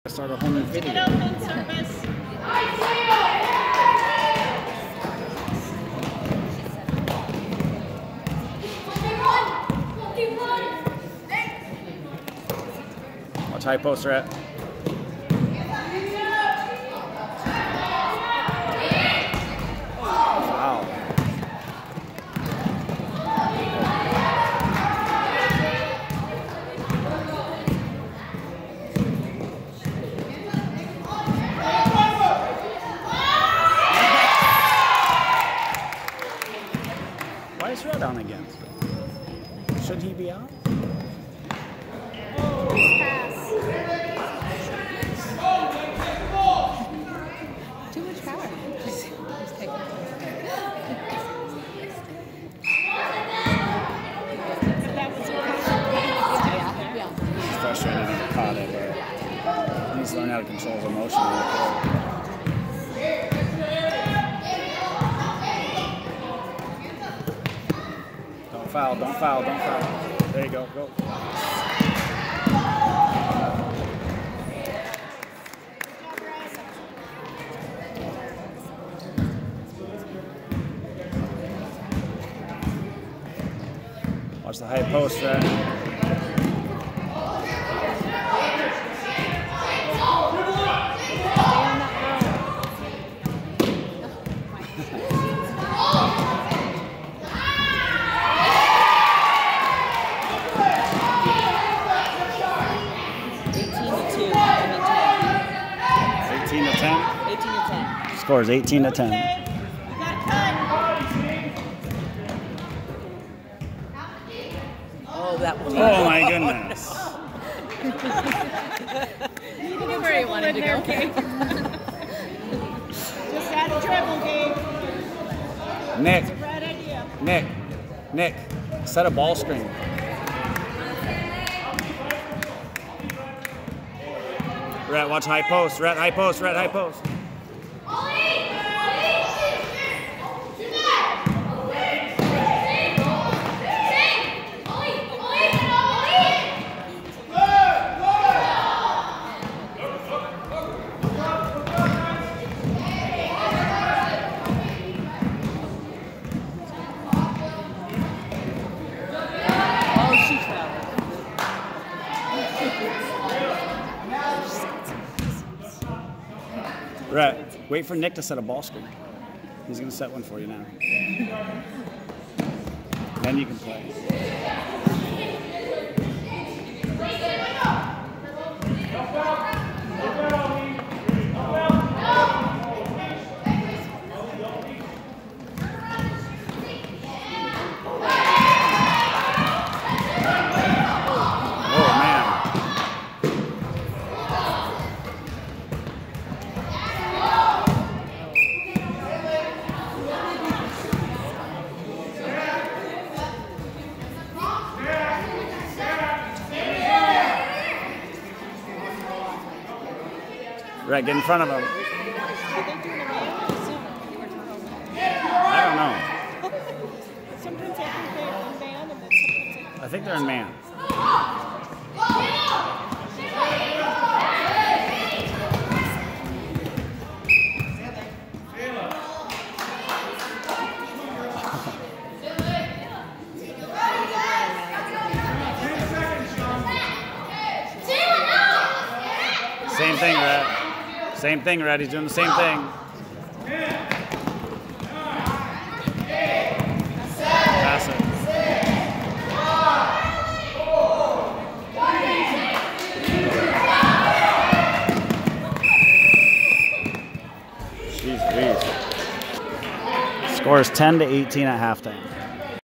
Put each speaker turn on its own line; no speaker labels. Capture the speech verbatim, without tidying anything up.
Start a whole new video. Watch high post, Rhett. Wow. Why is Rhett on again? Should he be out?
Too much power.
He's frustrated and caught it, but he needs to learn how to control his emotion. Don't foul, don't foul, don't foul. There you go, go. Watch the high post, Rhett. eighteen to ten?
eighteen to ten.
Scores eighteen to ten.
Oh, that was
Oh my goodness.
You can go where you wanted to go.
Just add a dribble, Gabe.
Nick,
It's a bad idea.
Nick, Nick, set a ball screen. Rhett, watch high post. Rhett, high post. Rhett, high post. Rhett, wait for Nick to set a ball screen. He's going to set one for you now. Then you can play. Rhett, get in front of him. I don't know.
Sometimes I think they're in man, and then sometimes
I think they're in man. Same thing, Rhett. Same thing, Rhett. He's doing the same thing. Pass it. Jeez, please. Scores ten to eighteen at halftime.